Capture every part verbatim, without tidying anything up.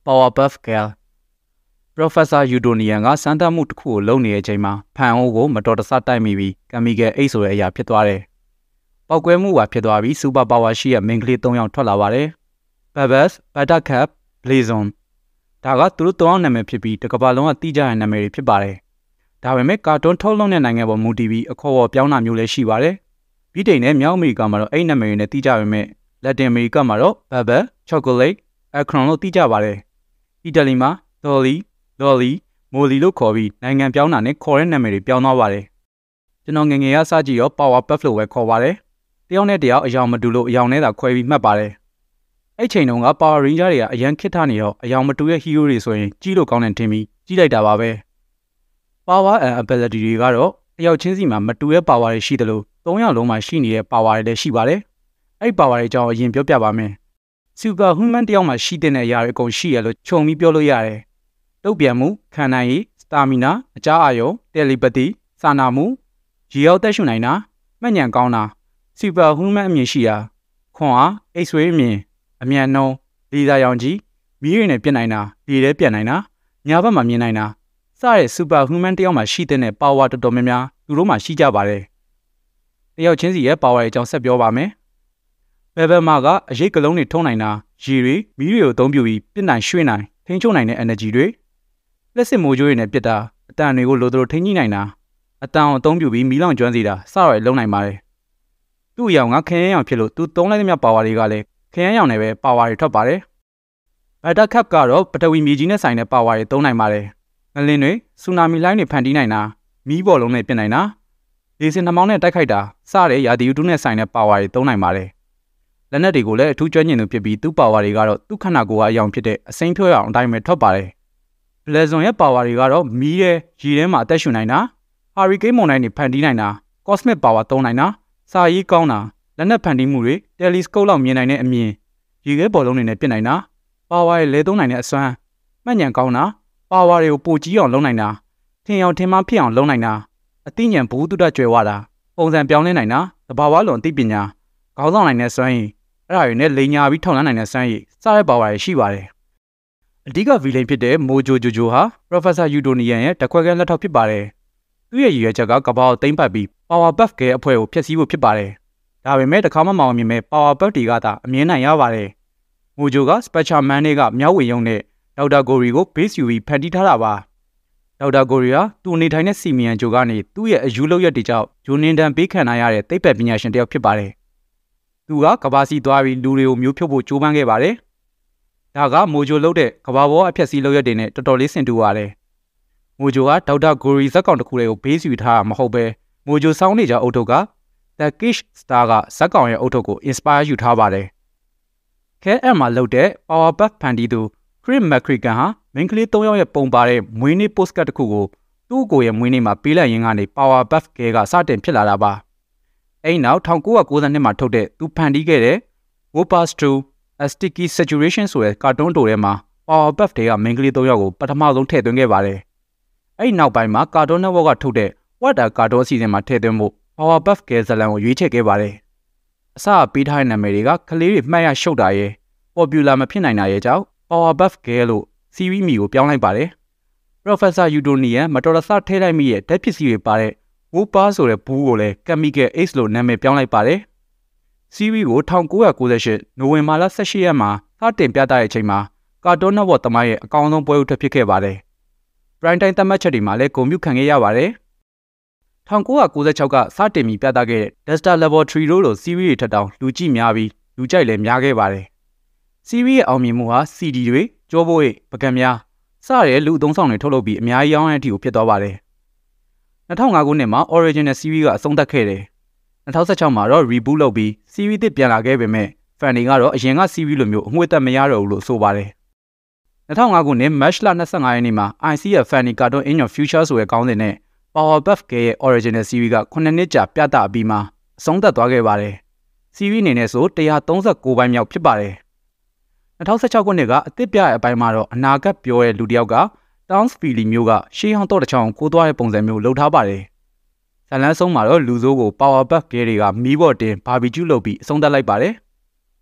Powerpuff Girl Professor Udonian ကစမ်းသပ်မှုတစ်ခုကိုလုပ်နေတဲ့အချိန်မှာဖန်အိုးကိုမတော်တဆတိုက်မိပြီးကမီကယ်အိတ်ဆိုတဲ့အရာဖြစ်သွားတယ်။ပောက်ကွဲမှုကဖြစ်သွားပြီး Super Power ရှိတဲ့ main ကလေး၃ယောက်ထွက်လာပါတယ်။ Bubbles, Buttercup, Blazon ဒါကသူတို့၃ယောက်နာမည်ဖြစ်ပြီးတစ်ကမ္ဘာလုံးကသိကြတဲ့နာမည်တွေဖြစ်ပါတယ်။ဒါပေမဲ့ကာတွန်းထုတ်လုပ်တဲ့နိုင်ငံပေါ်မူတည်ပြီးအခေါ်အဝေါ်ပြောင်းတာမျိုးလည်းရှိပါတယ်။ဗြိတိန်နဲ့မြောက်အမေရိကမှာတော့အဲ့ဒီနာမည်တွေနဲ့သိကြပေမဲ့ Latin America မှာတော့ Bubble, Chocolate, Akron လို့သိကြပါတယ်။အီတလီမှာ Dolly, Lolly, Molly လို့ခေါ်ပြီးနိုင်ငံပြောင်းတာနဲ့ခေါ်တဲ့နာမည်တွေပြောင်းသွားပါတယ်။ကျွန်တော်ငငယ်ကစကြည့်ရော Powerpuff လို့ပဲခေါ်ပါတယ်။တယောက်နဲ့တယောက်အယောင်မတူလို့အယောင်နဲ့သာခွဲပြီးမှတ်ပါတယ်။အဲ့ချိန်တုန်းက Power Ranger တွေကအရန်ခစ်ထနေတော့အယောင်မတူတဲ့ hero တွေဆိုရင်ကြီးလို့ကောင်းတယ်ထင်ပြီးကြီးလိုက်တာပါပဲ။ Power and ability တွေကတော့တယောက်ချင်းစီမှာမတူတဲ့ power တွေရှိတယ်လို့၃ယောက်လုံးမှာရှိနေတဲ့ power တွေလည်းရှိပါတယ်။အဲ့ power တွေအကြောင်းအရင်ပြောပြပါမယ်။ Super Human တယောက်မှာရှိတဲ့အရာတွေအကုန်ရှိရလို့ခြုံပြီးပြောလို့ရတယ်။တုတ်ပြန်မှုခံနိုင်ရည် stamina အကြားအာရုံ telepathy စာနာမှုရေရောက်သက်ရှုနိုင်တာမှတ်ဉာဏ်ကောင်းတာ Super Human အမြင်ရှိတာခွန်အား X-ray အမြင်အမြန်နှုံးလေသာရောင်ကြီးမီးရည်နဲ့ပြတ်နိုင်တာလေထဲပြတ်နိုင်တာညာဘက်မှာမြင်နိုင်တာစတဲ့ Super Human တယောက်မှာရှိတဲ့ power တော်တော်များများသူတို့မှာရှိကြပါတယ်။တယောက်ချင်းစီရဲ့ power အကြောင်းဆက်ပြောပါမယ်။ Bubble မှာကအရိတ်ကလုံးတွေထုံးနိုင်တာရေတွေမီးတွေကိုအသုံးပြုပြီးပြစ်နိုင်ရွှေ့နိုင်ထိန်းချုပ်နိုင်တဲ့ energy တွေလက်စစ်မိုးကြိုးတွေနဲ့ပြစ်တာအတန်တွေကိုလိုလိုထိန်းညှိနိုင်တာအတန်အောင်အသုံးပြုပြီးမီးလောင်ကျွမ်းစေတာစရယ်လုံးနိုင်ပါတယ်။သူ့အရောင်ကခရမ်းရောင်ဖြစ်လို့သူသုံးလိုက်တဲ့မြတ် power တွေကလည်းခရမ်းရောင်နဲ့ပဲ power တွေထွက်ပါတယ်။ Buttercup ကတော့ပထဝီမြေကြီးနဲ့ဆိုင်တဲ့ power တွေသုံးနိုင်ပါတယ်။ငလင်းတွေဆူနာမီလိုင်းတွေဖန်တီးနိုင်တာမီးဘော်လုံးနဲ့ပြစ်နိုင်တာလေစင်နှမောင်းနဲ့တိုက်ခိုက်တာစတဲ့ရာသီဥတုနဲ့ဆိုင်တဲ့ power တွေသုံးနိုင်ပါတယ်။လက်နက်တွေကိုလည်းအထူးကျွမ်းကျင်သူဖြစ်ပြီးသူ့ power တွေကတော့သူ့ခန္ဓာကိုယ်ကအရောင်ဖြစ်တဲ့အစိမ်းဖြိုးရောင်အတိုင်းပဲထွက်ပါတယ်။ Blazon ရဲ့ power တွေကတော့မီးရဲ့ရေထဲမှာအသက်ရှူနိုင်တာ Hurricane မုန်တိုင်းတွေဖန်တီးနိုင်တာ Cosmic power သုံးနိုင်တာစာရေးကောင်းတာလက်နက်ဖန်တီးမှုတွေ Telescope လောက်မြင်နိုင်တဲ့အမြင်ရေခဲဘော်လုံးတွေနဲ့ပြစ်နိုင်တာ power ရဲ့လဲသုံးနိုင်တဲ့အစွမ်းမှတ်ဉာဏ်ကောင်းတာ power တွေကိုပိုကြီးအောင်လုပ်နိုင်တာထင်အောင်ထင်မှားဖြစ်အောင်လုပ်နိုင်တာအသိဉာဏ်ဘူတုတကြွယ်ဝတာပုံစံပြောင်းလဲနိုင်တာသဘာဝလွန်အသိပညာခေါင်းဆောင်နိုင်တဲ့စွမ်းရည်အဲ့ဒါတွေနဲ့လိန်ညာပြီးထောက်လှမ်းနိုင်တဲ့စွမ်းရည်စတဲ့ power တွေရှိပါတယ်အဓိက villain ဖြစ်တဲ့ Mojo Jojo ဟာ Professor Udonian ရဲ့တခွဲကန်းလက်ထောက်ဖြစ်ပါတယ်။သူ့ရဲ့ရည်ရွယ်ချက်ကကမ္ဘာကိုသိမ်းပိုက်ပြီး Powerpuff Girl အဖွဲ့ကိုဖျက်ဆီးဖို့ဖြစ်ပါတယ်။ဒါပေမဲ့တစ်ခါမှမအောင်မြင်မဲ့ Powerpuff တွေကသာအမြင်နိုင်ရပါတယ်။ Mojo က Spectre Man တွေကမြောက်ဝေရုံနဲ့ Doctor Gory ကို base ယူပြီးဖန်တီးထားတာပါ။ Doctor Gory ဟာသူနေထိုင်တဲ့ Simian ဂျိုကနေသူ့ရဲ့အယူလုပ်ရက်တွေကြောင့်ဂျိုနင်တန်ပေးခံရတဲ့သိပ္ပံပညာရှင်တစ်ယောက်ဖြစ်ပါတယ်။သူကကမ္ဘာစီသွားပြီးလူတွေကိုမျိုးဖြုတ်ဖို့ကြိုးပမ်းခဲ့ပါတယ်။ဒါကမိုဂျိုလုပ်တဲ့ကဘာပေါ်အဖြက်စီးလုပ်ရက်တွေနဲ့တော်တော်လေးဆင်တူပါတယ်။မိုဂျိုကဒေါက်တာဂိုရီဇက်ကောင်တစ်ခုလေးကိုဘေးစီထားတာမဟုတ်ပဲမိုဂျိုဆောင်းနေကြအုတ်ထုပ်က The Kish Star ကဇက်ကောင်ရဲ့အုတ်ထုပ်ကို inspire ယူထားပါတယ်။ ခဲအမ်မှာလုပ်တဲ့ Powerpuff ဖန်တီးသူ Chris McCracken ဟာမိန်းကလေး၃ယောက်ရဲ့ပုံပါတဲ့မွေးနေ့ postcard တစ်ခုကိုသူ့ကိုယ်ရဲ့မွေးနေ့မှာပေးလိုက်ရင်းကနေ Powerpuff Girl ကစတင်ဖြစ်လာတာပါ။အဲ့နောက်၁၉၉၂မှာထုတ်တဲ့သူဖန်တီးခဲ့တဲ့ Whoopers True A Sticky Situation ဆိုတဲ့ကာတွန်းတိုထဲမှာ Powerpuff တွေကမိန်းကလေး၃ယောက်ကိုပထမဆုံးထည့်သွင်းခဲ့ပါတယ်။အဲ့နောက်ပိုင်းမှာ Cartoon Network ကထုတ်တဲ့ What a Cartoon အစီအစဉ်မှာထည့်သွင်းဖို့ Powerpuff Girl ဇာတ်လမ်းကိုရွေးချယ်ခဲ့ပါတယ်။အစပေးထားတဲ့နာမည်တွေကကလေးတွေမှတ်ရရှုပ်တာရဲ့ popular မဖြစ်နိုင်တာရဲ့ကြောင့် Powerpuff Girl လို့ series မီကိုပြောင်းလိုက်ပါတယ်။ Professor Udonian မတော်တဆထည့်လိုက်မိရဲ့ဓာတ်ပစ္စည်းတွေပါတဲ့ Whooper ဆိုတဲ့ဘူးကိုလည်း Chemical X လို့နာမည်ပြောင်းလိုက်ပါတယ်။ series ကို၁၉၉၈နိုဝင်ဘာလ၁၈ရက်မှာစတင်ပြသတဲ့အချိန်မှာကာတွန်းနက်ဝတ်သမိုင်းရဲ့အကောင်းဆုံးပွဲဥထွက်ဖြစ်ခဲ့ပါတယ်။ Prime Time သတ်မှတ်ချက်တွေမှာလည်းဂုဏ်ပြုခံခဲ့ရပါတယ်။၁၉၉၆ကစတင်ပြီးပြသခဲ့တဲ့ Dexter Laboratory တို့လို series တွေထက်တောင်လူကြည့်များပြီးလူကြိုက်လည်းများခဲ့ပါတယ်။ series ရဲ့အောင်မြင်မှုဟာ စီ ဒီ တွေကြောပိုးရိပ်ပကံများစတဲ့လူအသုံးဆောင်တွေထုတ်လုပ်ပြီးအများကြီးရောင်းရတဲ့အထိကိုဖြစ်သွားပါတယ်။၂၀၀၅ခုနှစ်မှာ Original series ကအဆုံးသတ်ခဲ့တယ်။၂၀၁၆မှာတော့ reboot လုပ်ပြီး series တစ်ပြန်လာခဲ့ပေမဲ့ fan တွေကတော့အရင်က series လိုမျိုးအငွေ့သက်မရတော့ဘူးလို့ဆိုပါတယ်။၂၀၀၅ခုနှစ် March လ၂၅ရက်နေ့မှာ I see a funny cartoon in your future ဆိုတဲ့ခေါင်းစဉ်နဲ့ Powerpuff Girl ရဲ့ Original series ကခုနှစ်နှစ်ကြာပြသအပြီးမှာအဆုံးသတ်သွားခဲ့ပါတယ်။ series အနေနဲ့ဆို၁၃၉ပိုင်းမြောက်ဖြစ်ပါတယ်။၂၀၁၆ခုနှစ်ကအသစ်ပြရဲ့အပိုင်းမှာတော့အနာဂတ်ပြောတဲ့လူတစ်ယောက်က Townsville မြို့ကရှေးဟောင်းတော့တစ်ချောင်းကိုသွားတဲ့ပုံစံမျိုးလုပ်ထားပါတယ်။ဇာတ်လမ်းဆုံးမှာတော့လူဆိုးကို Powerpuff Girl တွေကမီးပေါ်တင်ဘာဘီကျူးလုပ်ပြီးအဆုံးသတ်လိုက်ပါတယ်။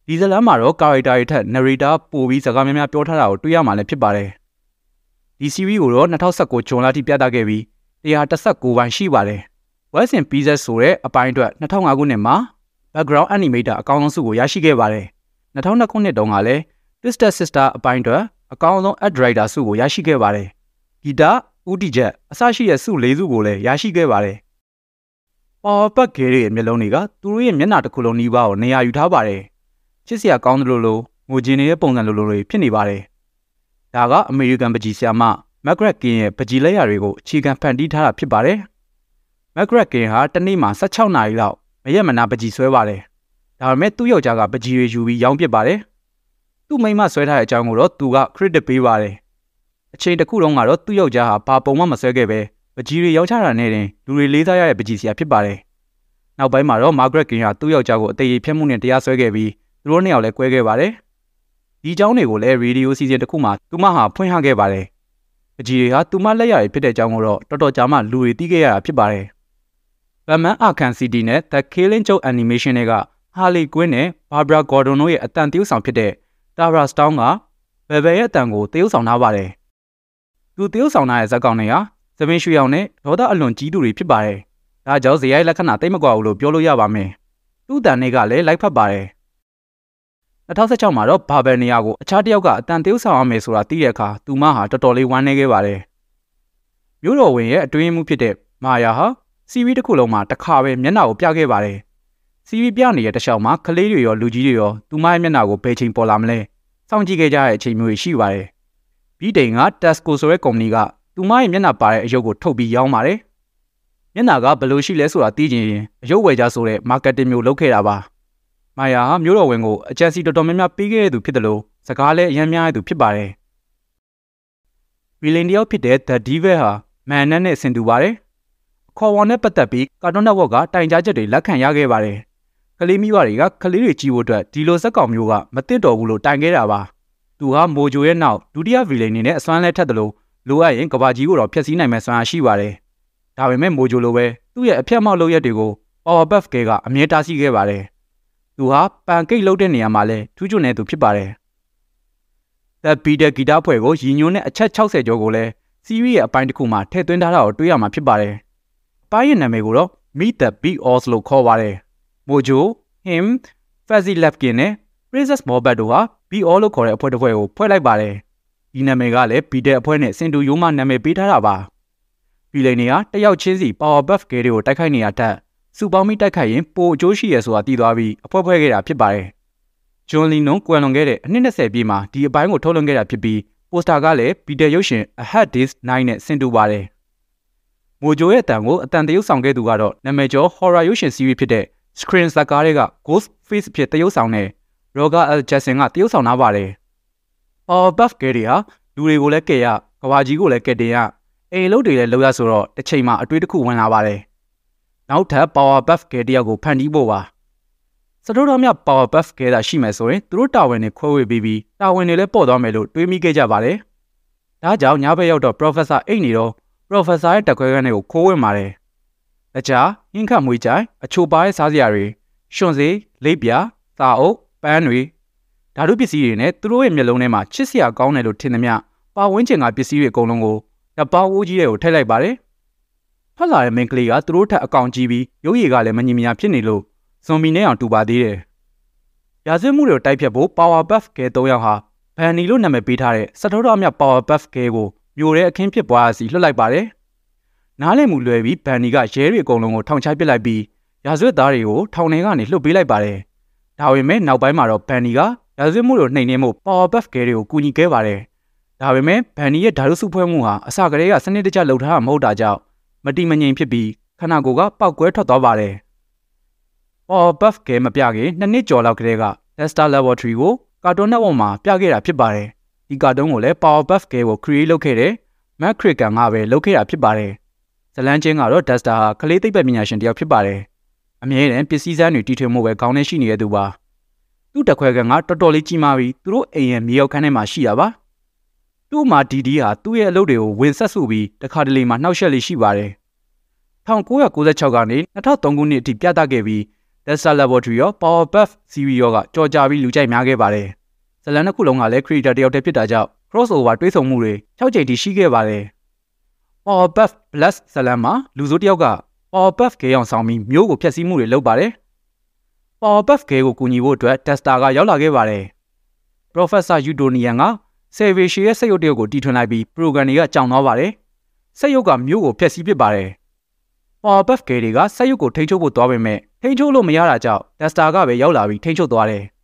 ဒီဇလန်မှာတော့ character တွေထက် narrator ပိုပြီးစကားများများပြောထားတာကိုတွေ့ရမှာလည်းဖြစ်ပါတယ်ဒီ series ကိုတော့two thousand nineteenဇွန်လထိပြသခဲ့ပြီးone hundred thirty-nineပိုင်းရှိပါတယ် West in Pieces ဆိုတဲ့အပိုင်းအတွက်two thousand fiveခုနှစ်မှာ background animator အကောင်းဆုံးဆုကိုရရှိခဲ့ပါတယ်two thousand twoခုနှစ်တုန်းကလည်း Twisted Sister အပိုင်းအတွက်အကောင်းဆုံး art director ဆုကိုရရှိခဲ့ပါတယ်ဂီတဦးတည်ချက်အစရှိတဲ့ဆု၄ဆုကိုလည်းရရှိခဲ့ပါတယ် Power Pack ဂဲရဲ့မျက်လုံးတွေကသူတို့ရဲ့မျက်နှာတစ်ခုလုံးနီးပါးကိုနေရာယူထားပါတယ်ချစ်စရာကောင်းတယ်လို့လို့ငိုကြည့်နေတဲ့ပုံစံလိုလိုတွေဖြစ်နေပါတယ်ဒါကအမေရိကန်ပကြီးဆရာမ Margaret King ရဲ့ပကြီးလက်ရာတွေကိုအခြေခံဖန်တီးထားတာဖြစ်ပါတယ် Margaret King ဟာတစ်နေ့မှာsixteenနာရီလောက်မရက်မနာပကြီးဆွဲပါတယ်ဒါပေမဲ့သူ့ယောက်ျားကပကြီးတွေယူပြီးရောင်းပစ်ပါတယ်သူ့မိန်းမဆွဲထားတဲ့အကြောင်းကိုတော့သူက credit ပေးပါတယ်အချိန်တစ်ခုလုံးကတော့သူ့ယောက်ျားဟာဘာပုံမှမဆွဲခဲ့ပဲပကြီးတွေရောင်းချတာနဲ့တင်လူတွေလေးစားရတဲ့ပကြီးဆရာဖြစ်ပါတယ်နောက်ပိုင်းမှာတော့ Margaret King ဟာသူ့ယောက်ျားကိုအသေးအဖြတ်မှုနဲ့တရားစွဲခဲ့ပြီးသူတို့နှစ်ယောက်လည်းကွဲခဲ့ပါတယ်ဒီအကြောင်းတွေကိုလည်း radio season တစ်ခုမှာသူမဟာဖွင့်ဟခဲ့ပါတယ်ပကြီးတွေဟာသူမလက်ရည်ဖြစ်တဲ့အကြောင်းကိုတော့တော်တော်ကြာမှလူတွေသိခဲ့ရတာဖြစ်ပါတယ် Batman Arkham City နဲ့ The Killing Joke Animation တွေက Harley Quinn နဲ့ Barbara Gordon တို့ရဲ့အတန်တရုပ်ဆောင်ဖြစ်တဲ့ Tara Stone က Bebe ရဲ့အတန်ကိုတရုပ်ဆောင်ထားပါတယ်သူတရုပ်ဆောင်ထားတဲ့ဇာတ်ကောင်တွေဟာသမင်းရွှေရောင်နဲ့ဒေါသအလွန်ကြီးသူတွေဖြစ်ပါတယ်ဒါကြောင့်ဇေယျလက္ခဏာတိတ်မကွာဘူးလို့ပြောလို့ရပါမယ်သူ့တန်တွေကလည်းလိုက်ဖက်ပါတယ်two thousand sixteenမှာတော့ဘာဘယ်နေရာကိုအခြားတစ်ယောက်ကအတန်တရုပ်ဆောင်ရမယ်ဆိုတာသိတဲ့အခါသူမဟာတော်တော်လေးဝမ်းနည်းခဲ့ပါတယ်မြို့တော်ဝင်ရဲ့အတွင်းမှုဖြစ်တဲ့မာယာဟာစီရီတစ်ခုလုံးမှာတစ်ခါပဲမျက်နှာကိုပြခဲ့ပါတယ်စီရီပြနေတဲ့တစ်လျှောက်မှာကလေးတွေရောလူကြီးတွေရောသူမရဲ့မျက်နှာကိုဘယ်ချိန်ပေါ်လာမလဲစောင့်ကြည့်ခဲ့ကြတဲ့အချိန်မျိုးရှိပါတယ်ဗီတိန်က Tesco ဆိုတဲ့ကုမ္ပဏီကသူမရဲ့မျက်နှာပါတဲ့အရုပ်ကိုထုတ်ပြီးရောင်းပါတယ်မျက်နှာကဘယ်လိုရှိလဲဆိုတာသိချင်ရင်အရုပ်ဝယ်ကြဆိုတဲ့ marketing မျိုးလုပ်ခဲ့တာပါမာယာဟာမျိုးတော်ဝင်ကိုအကြံစီတော်တော်များများပေးခဲ့တဲ့သူဖြစ်တယ်လို့စကားလည်းအများများတဲ့သူဖြစ်ပါတယ်ဗီလင်တယောက်ဖြစ်တဲ့ The Devil ဟာမန်နက်နဲ့ဆင်တူပါတယ်ခေါ်ဝေါ်နဲ့ပတ်သက်ပြီးကာတွန်းနက်ဝေါ့ကတိုင်ကြားချက်တွေလက်ခံရခဲ့ပါတယ်ကလေးမိဘတွေကကလေးတွေကြည့်ဖို့အတွက်ဒီလိုဇက်ကောင်မျိုးကမသိတော်ဘူးလို့တိုင်ခဲ့တာပါသူဟာမိုဂျိုရဲ့နောက်ဒုတိယဗီလင်အနေနဲ့အစွမ်းလဲထက်တယ်လို့လိုအပ်ရင်ကဘာကြီးကိုတော့ဖျက်ဆီးနိုင်မယ်စွမ်းအားရှိပါတယ်ဒါပေမဲ့မိုဂျိုလိုပဲသူ့ရဲ့အဖျက်မောက်လုပ်ရက်တွေကို Power Buff ကကအမြဲတားဆီးခဲ့ပါတယ်သူဟာပန်ကိတ်လုပ်တဲ့နေရာမှာလဲထူးချွန်တဲ့သူဖြစ်ပါတယ်။ The Beatles ဂီတဖွဲ့ကိုရည်ညွှန်းတဲ့အချက်sixtyကျော်ကိုလည်းစီရီရဲ့အပိုင်းတစ်ခုမှာထည့်သွင်းထားတာကိုတွေ့ရမှာဖြစ်ပါတယ်။အပိုင်းရဲ့နာမည်ကိုတော့ Meet the Beatles လို့ခေါ်ပါတယ်။ Mojo, Him, Fuzzy Lefkin နဲ့ Princess Morbid တို့ဟာ Beatles လို့ခေါ်တဲ့အဖွဲ့တစ်ဖွဲ့ကိုဖွဲ့လိုက်ပါတယ်။ဒီနာမည်ကလည်း Beatles အဖွဲ့နဲ့စင်တူရိုးမှနာမည်ပေးထားတာပါ။ဗီလိန်တွေကတယောက်ချင်းစီ Power Buff ကတွေကိုတိုက်ခိုက်နေရတဲ့စုပေါင်းပြီးတိုက်ခိုက်ရင်ပိုအကျိုးရှိရဆိုတာသိသွားပြီးအဖွဲဖွဲခဲ့တာဖြစ်ပါတယ်။ဂျွန်လီနွန်ကွယ်လွန်ခဲ့တဲ့အနှစ်twentyပြည့်မှာဒီအပိုင်းကိုထုတ်လွှင့်ခဲ့တာဖြစ်ပြီးပိုစတာကလည်းဗီဒီယိုရုပ်ရှင် A Hard Day's Night နဲ့ဆင်တူပါတယ်။မိုဂျိုရဲ့အတန်ကိုအတန်တရုပ်ဆောင်ခဲ့သူကတော့နာမည်ကျော် horror ရုပ်ရှင် series ဖြစ်တဲ့ Scream ဇာတ်ကားတွေက Ghost Face ဖြစ်တရုပ်ဆောင်တဲ့ Roger L. Jackson ကတရုပ်ဆောင်ထားပါတယ်။ Power Buff ကတွေဟာလူတွေကိုလည်းကဲရကဘာကြီးကိုလည်းကဲတင်ရအိမ်လုံးတွေလည်းလောက်ရဆိုတော့တစ်ချိန်မှာအတွေ့တစ်ခုဝင်လာပါတယ်။နောက်ထပ် Power Buff ကတယောက်ကိုဖန်တီးဖို့ပါစတိုးတော်မြ Power Buff ကသာရှိမယ်ဆိုရင်သူတို့တာဝန်တွေခွဲဝေပြီးပြီးတာဝန်တွေလည်းပေါ်သွားမယ်လို့တွေးမိခဲ့ကြပါတယ်။ဒါကြောင့်ညဘက်ရောက်တော့ Professor အိတ်နေတော့ Professor ရဲ့တက်ခွဲခန်းတွေကိုခိုးဝင်ပါတယ်။တခြားဟင်းခတ်မွေးကြိုင်အချိုပါးရဲ့စားစရာတွေရွှွန်စေးလိပ်ပြာစာအုပ်ပန်းတွေဓာတုပစ္စည်းတွေနဲ့သူတို့ရဲ့မျက်လုံးထဲမှာချစ်စရာကောင်းတယ်လို့ထင်သမျှပါဝင်းကျင်ကပစ္စည်းတွေအကုန်လုံးကိုတပေါင်းအိုးကြီးတွေကိုထည့်လိုက်ပါတယ်။ဖတ်လာတဲ့မင်းကလေးကသူတို့ထက်အကောင်ကြီးပြီးရုပ်ရည်ကလည်းမညီမညာဖြစ်နေလို့ဇွန်ဘီနဲ့အောင်တူပါသေးတယ်။ရာဇဝတ်မှုတွေကိုတိုက်ဖြတ်ဖို့ Power Buff ကဲ၃ယောက်ဟာဘန်နီလို့နာမည်ပေးထားတဲ့စတိုးတော်မြ Power Buff ကဲကိုမျိုးတဲ့အခင်းဖြစ်ပွားစီလွှတ်လိုက်ပါတယ်။နားလည်မှုလွယ်ပြီးဘန်နီကရဲတွေအကုန်လုံးကိုထောင်ချပစ်လိုက်ပြီးရာဇဝတ်သားတွေကိုထောင်ထဲကနေလှုပ်ပေးလိုက်ပါတယ်။ဒါပေမဲ့နောက်ပိုင်းမှာတော့ဘန်နီကရာဇဝတ်မှုတွေကိုနှိမ်နင်းဖို့ Power Buff ကဲတွေကိုကူညီခဲ့ပါတယ်။ဒါပေမဲ့ဘန်နီရဲ့ဓာတုစုဖွဲ့မှုဟာအစကတည်းကစနစ်တကျလုပ်ထားတာမဟုတ်တာကြောင့်မတိမငြိမ်ဖြစ်ပြီးခန္ဓာကိုယ်ကပောက်ကွဲထွက်သွားပါတယ်။ Power Buff ကဲမပြခင်နှစ်နှစ်ကျော်လောက်ကတည်းက Dexter Laboratory ကိုကာတွန်းnetworkမှာပြခဲ့တာဖြစ်ပါတယ်။ဒီကာတွန်းကိုလည်း Power Buff ကဲကို create လုပ်ခဲ့တဲ့ Matt Kraken ကပဲလုပ်ခဲ့တာဖြစ်ပါတယ်။ဇလန်းချင်းကတော့ Dexter ဟာကလေးသိပ္ပံပညာရှင်တစ်ယောက်ဖြစ်ပါတယ်။အမြဲတမ်းပစ္စည်းစမ်းတွေတီထွင်မှုပဲခေါင်းထဲရှိနေတဲ့သူပါ။သူ့တက်ခွဲကန်ကတော်တော်လေးကြီးမားပြီးသူတို့အိမ်ရဲ့မြေရောက်ခန်းထဲမှာရှိတာပါ။သူ့မှာဒီဒီဟာသူ့ရဲ့အလုပ်တွေကိုဝင်ဆက်စုပြီးတခါတလေမှာနှောက်ယှက်လေးရှိပါတယ်။nineteen ninety-sixကနေtwo thousand threeခုနှစ်အထိပြသခဲ့ပြီး Tesla Laboratory ရော Powerpuff Series ရောကကြော်ကြပြီးလူကြိုက်များခဲ့ပါတယ်။ဇလန်နှစ်ခုလုံးကလည်း creator တယောက်တည်းဖြစ်တာကြောင့် crossover တွဲဆုံမှုတွေ၆ကြိမ်ထိရှိခဲ့ပါတယ်။ Powerpuff Plus ဇလန်မှာလူဆိုးတယောက်က Powerpuff ခဲအောင်ဆောင်ပြီးမျိုးကိုဖျက်ဆီးမှုတွေလုပ်ပါတယ်။ Powerpuff ခဲကိုကူညီဖို့အတွက် Tesla ကရောက်လာခဲ့ပါတယ်။ Professor Utonian က Savage ရဲ့စက်ရုပ်တရုပ်ကိုတီထွင်လိုက်ပြီး program တွေကကြောင်သွားပါတယ်။စက်ရုပ်ကမျိုးကိုဖျက်ဆီးပစ်ပါတယ်။ Powerpuff ခဲတွေကစက်ရုပ်ကိုထိန်းချုပ်ဖို့သွားပေမဲ့ထိန်းချုပ်လို့မရတာကြောင့် Tesla ကပဲရောက်လာပြီးထိန်းချုပ်သွားတယ်။